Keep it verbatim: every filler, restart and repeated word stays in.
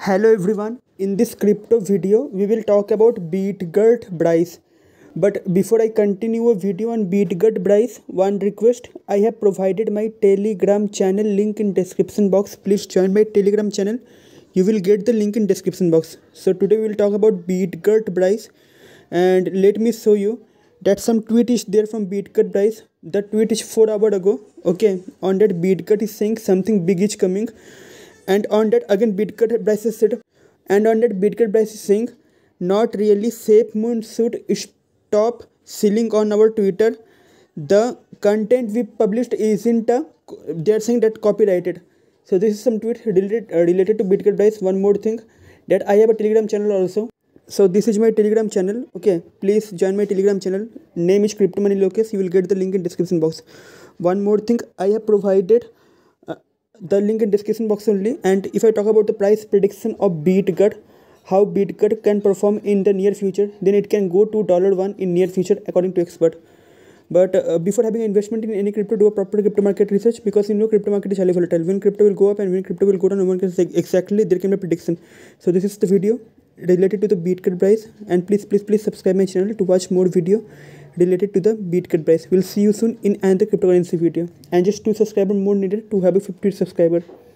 Hello everyone, in this crypto video we will talk about BitGet Bryce. But before I continue a video on BitGet Bryce, one request, I have provided my Telegram channel link in description box. Please join my Telegram channel. You will get the link in description box. So today we will talk about BitGet Bryce, and let me show you that some tweet is there from BitGet Bryce. The tweet is four hours ago. Okay, on that BitGet is saying something big is coming. And on that again BitGet Bryce is said, and on that BitGet Bryce is saying, not really safe moon should stop selling on our Twitter. The content we published isn't a, they are saying that copyrighted. So this is some tweet related uh, related to BitGet Bryce. One more thing, that I have a Telegram channel also. So this is my Telegram channel. Okay, please join my Telegram channel. Name is Crypto Money Lokesh. You will get the link in description box. One more thing, I have provided the link in description box only. And if I talk about the price prediction of BitGet, how BitGet can perform in the near future, then it can go to dollar one in near future according to expert. But uh, before having investment in any crypto, do a proper crypto market research, because you know crypto market is highly volatile. When crypto will go up and when crypto will go down, no one can say exactly. There can be a prediction. So this is the video related to the BitGet Bryce, and please please please subscribe my channel to watch more video related to the BitGet Bryce. We'll see you soon in another cryptocurrency video. And just two subscribers more needed to have a fifty subscriber.